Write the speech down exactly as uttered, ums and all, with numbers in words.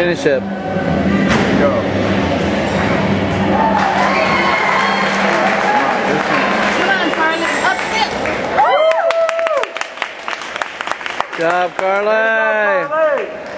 finish it. Go. Come on, Carly. Up, hit. Good job, Carly. Carly.